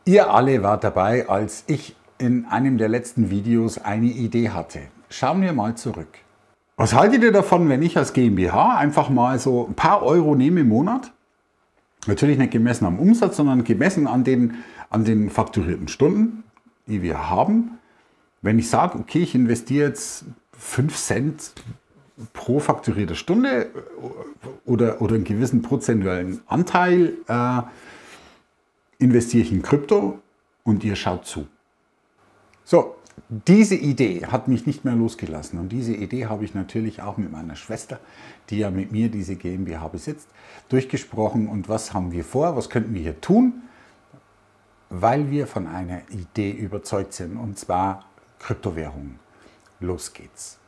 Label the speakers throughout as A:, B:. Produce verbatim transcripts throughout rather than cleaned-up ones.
A: Ihr alle wart dabei, als ich in einem der letzten Videos eine Idee hatte. Schauen wir mal zurück. Was haltet ihr davon, wenn ich als GmbH einfach mal so ein paar Euro nehme im Monat? Natürlich nicht gemessen am Umsatz, sondern gemessen an den, an den fakturierten Stunden, die wir haben. Wenn ich sage, okay, ich investiere jetzt fünf Cent pro fakturierte Stunde oder, oder einen gewissen prozentualen Anteil, äh, investiere ich in Krypto und ihr schaut zu. So, diese Idee hat mich nicht mehr losgelassen und diese Idee habe ich natürlich auch mit meiner Schwester, die ja mit mir diese GmbH besitzt, durchgesprochen. Und was haben wir vor, was könnten wir hier tun, weil wir von einer Idee überzeugt sind, und zwar Kryptowährungen. Los geht's.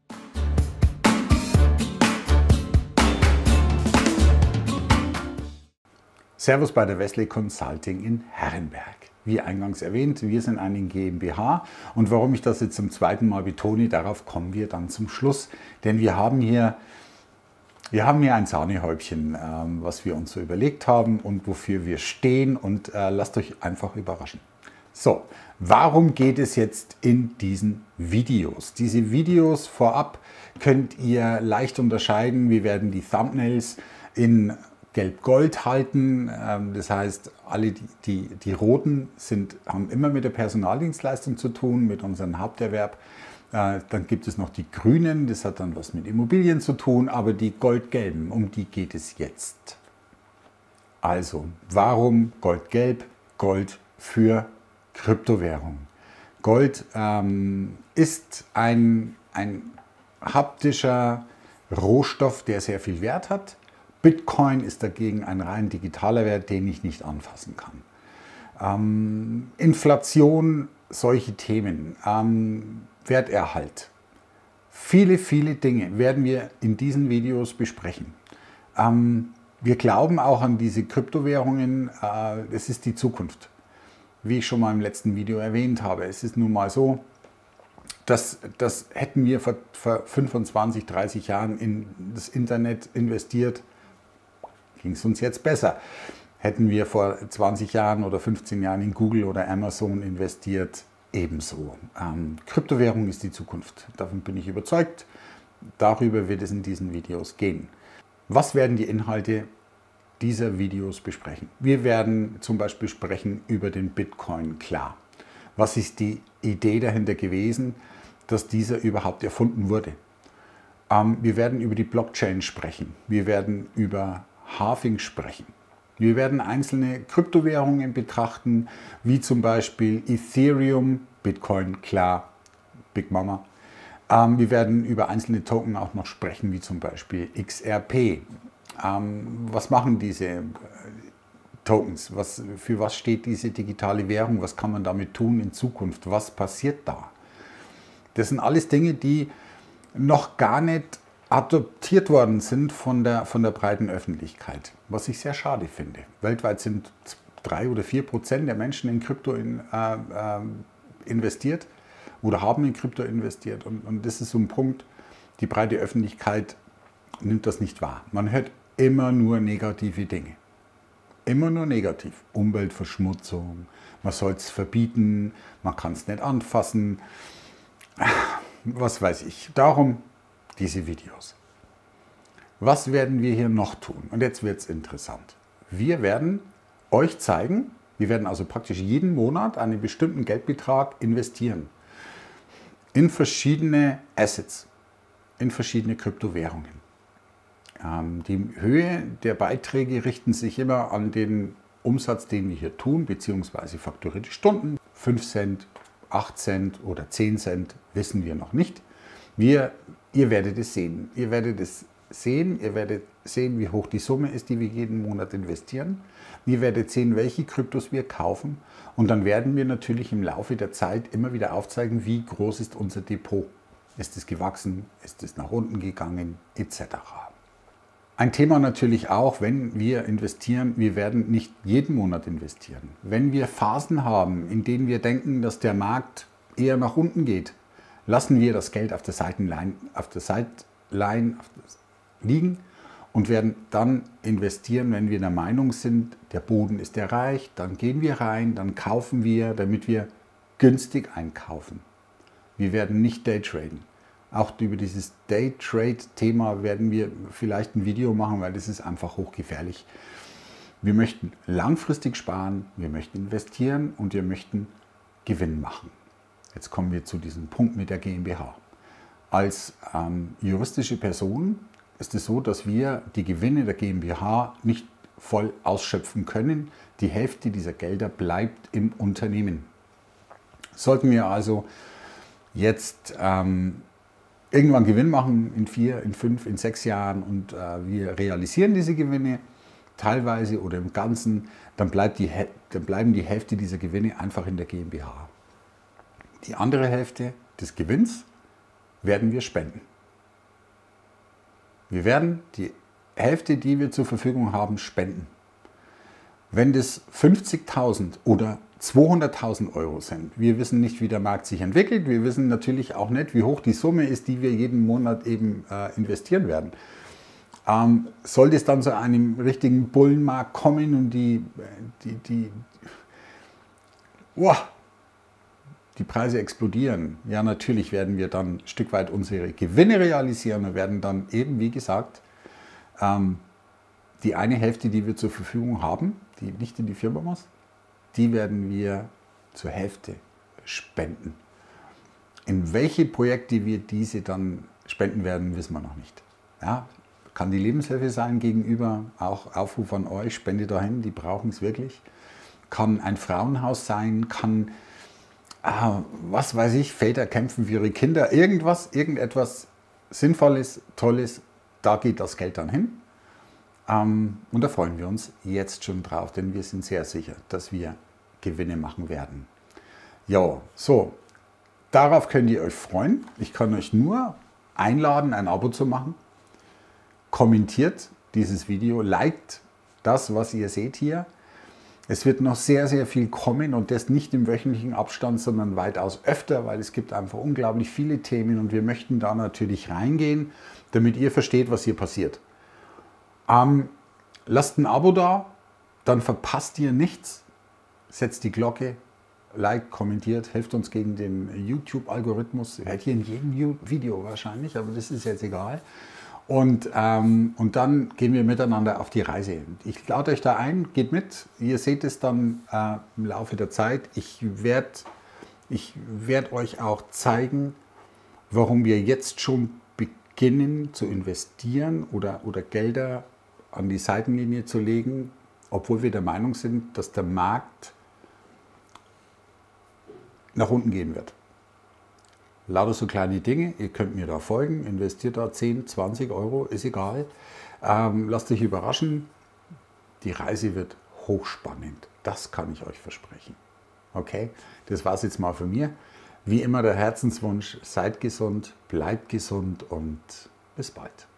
A: Servus bei der Wesley Consulting in Herrenberg. Wie eingangs erwähnt, wir sind eine GmbH und warum ich das jetzt zum zweiten Mal betone, darauf kommen wir dann zum Schluss. Denn wir haben hier, wir haben hier ein Sahnehäubchen, ähm, was wir uns so überlegt haben und wofür wir stehen, und äh, lasst euch einfach überraschen. So, warum geht es jetzt in diesen Videos? Diese Videos vorab könnt ihr leicht unterscheiden. Wir werden die Thumbnails in Gelb-Gold halten, das heißt, alle die, die, die roten sind, haben immer mit der Personaldienstleistung zu tun, mit unserem Haupterwerb. Dann gibt es noch die grünen, das hat dann was mit Immobilien zu tun, aber die gold-gelben, um die geht es jetzt. Also, warum Gold-Gelb? Gold für Kryptowährung. Gold ähm, ist ein, ein haptischer Rohstoff, der sehr viel Wert hat. Bitcoin ist dagegen ein rein digitaler Wert, den ich nicht anfassen kann. Ähm, Inflation, solche Themen, ähm, Werterhalt. Viele, viele Dinge werden wir in diesen Videos besprechen. Ähm, wir glauben auch an diese Kryptowährungen, äh, es ist die Zukunft. Wie ich schon mal im letzten Video erwähnt habe, es ist nun mal so, dass das hätten wir vor, vor fünfundzwanzig, dreißig Jahren in das Internet investiert, ging es uns jetzt besser. Hätten wir vor zwanzig Jahren oder fünfzehn Jahren in Google oder Amazon investiert, ebenso. Ähm, Kryptowährung ist die Zukunft. Davon bin ich überzeugt. Darüber wird es in diesen Videos gehen. Was werden die Inhalte dieser Videos besprechen? Wir werden zum Beispiel sprechen über den Bitcoin, klar. Was ist die Idee dahinter gewesen, dass dieser überhaupt erfunden wurde? Ähm, wir werden über die Blockchain sprechen. Wir werden über Halving sprechen. Wir werden einzelne Kryptowährungen betrachten, wie zum Beispiel Ethereum, Bitcoin, klar, Big Mama. Ähm, wir werden über einzelne Token auch noch sprechen, wie zum Beispiel X R P. Ähm, was machen diese äh, Tokens? Was, für was steht diese digitale Währung? Was kann man damit tun in Zukunft? Was passiert da? Das sind alles Dinge, die noch gar nicht adoptiert worden sind von der, von der breiten Öffentlichkeit, was ich sehr schade finde. Weltweit sind drei oder vier Prozent der Menschen in Krypto in, äh, äh, investiert oder haben in Krypto investiert, und, und das ist so ein Punkt, die breite Öffentlichkeit nimmt das nicht wahr. Man hört immer nur negative Dinge. Immer nur negativ. Umweltverschmutzung, man soll es verbieten, man kann es nicht anfassen, was weiß ich. Darum diese Videos. Was werden wir hier noch tun? Und jetzt wird es interessant. Wir werden euch zeigen, wir werden also praktisch jeden Monat einen bestimmten Geldbetrag investieren in verschiedene Assets, in verschiedene Kryptowährungen. Ähm, die Höhe der Beiträge richten sich immer an den Umsatz, den wir hier tun, beziehungsweise fakturierte Stunden. fünf Cent, acht Cent oder zehn Cent wissen wir noch nicht. Wir, ihr werdet es sehen. Ihr werdet es sehen. Ihr werdet sehen, wie hoch die Summe ist, die wir jeden Monat investieren. Ihr werdet sehen, welche Kryptos wir kaufen. Und dann werden wir natürlich im Laufe der Zeit immer wieder aufzeigen, wie groß ist unser Depot. Ist es gewachsen? Ist es nach unten gegangen? Etc. Ein Thema natürlich auch, wenn wir investieren, wir werden nicht jeden Monat investieren. Wenn wir Phasen haben, in denen wir denken, dass der Markt eher nach unten geht, lassen wir das Geld auf der Seitenline, auf der Sideline liegen und werden dann investieren, wenn wir der Meinung sind, der Boden ist erreicht, dann gehen wir rein, dann kaufen wir, damit wir günstig einkaufen. Wir werden nicht Daytraden. Auch über dieses Daytrade-Thema werden wir vielleicht ein Video machen, weil das ist einfach hochgefährlich. Wir möchten langfristig sparen, wir möchten investieren und wir möchten Gewinn machen. Jetzt kommen wir zu diesem Punkt mit der GmbH. Als ähm, juristische Person ist es so, dass wir die Gewinne der GmbH nicht voll ausschöpfen können. Die Hälfte dieser Gelder bleibt im Unternehmen. Sollten wir also jetzt ähm, irgendwann Gewinn machen in vier, in fünf, in sechs Jahren und äh, wir realisieren diese Gewinne teilweise oder im Ganzen, dann, bleibt die, dann bleiben die Hälfte dieser Gewinne einfach in der GmbH. Die andere Hälfte des Gewinns werden wir spenden. Wir werden die Hälfte, die wir zur Verfügung haben, spenden. Wenn das fünfzigtausend oder zweihunderttausend Euro sind, wir wissen nicht, wie der Markt sich entwickelt, wir wissen natürlich auch nicht, wie hoch die Summe ist, die wir jeden Monat eben äh, investieren werden. Ähm, sollte es dann zu einem richtigen Bullenmarkt kommen und die, die, die, oh, die Preise explodieren, ja natürlich werden wir dann ein Stück weit unsere Gewinne realisieren und werden dann eben, wie gesagt, ähm, die eine Hälfte, die wir zur Verfügung haben, die nicht in die Firma muss, die werden wir zur Hälfte spenden. In welche Projekte wir diese dann spenden werden, wissen wir noch nicht. Ja, kann die Lebenshilfe sein gegenüber, auch Aufruf an euch, spende dahin, die brauchen es wirklich. Kann ein Frauenhaus sein, kann, ah, was weiß ich, Väter kämpfen für ihre Kinder, irgendwas, irgendetwas Sinnvolles, Tolles, da geht das Geld dann hin. Ähm, und da freuen wir uns jetzt schon drauf, denn wir sind sehr sicher, dass wir Gewinne machen werden. Ja, so, darauf könnt ihr euch freuen. Ich kann euch nur einladen, ein Abo zu machen. Kommentiert dieses Video, liked das, was ihr seht hier. Es wird noch sehr, sehr viel kommen und das nicht im wöchentlichen Abstand, sondern weitaus öfter, weil es gibt einfach unglaublich viele Themen und wir möchten da natürlich reingehen, damit ihr versteht, was hier passiert. Ähm, lasst ein Abo da, dann verpasst ihr nichts. Setzt die Glocke, liked, kommentiert, helft uns gegen den YouTube-Algorithmus. Ihr hört hier in jedem Video wahrscheinlich, aber das ist jetzt egal. Und, ähm, und dann gehen wir miteinander auf die Reise. Ich lade euch da ein, geht mit. Ihr seht es dann äh, im Laufe der Zeit. Ich werde ich werd euch auch zeigen, warum wir jetzt schon beginnen zu investieren oder, oder Gelder an die Seitenlinie zu legen, obwohl wir der Meinung sind, dass der Markt nach unten gehen wird. Lauter so kleine Dinge, ihr könnt mir da folgen, investiert da zehn, zwanzig Euro, ist egal. Ähm, lasst euch überraschen, die Reise wird hochspannend, das kann ich euch versprechen. Okay, das war es jetzt mal von mir. Wie immer der Herzenswunsch, seid gesund, bleibt gesund und bis bald.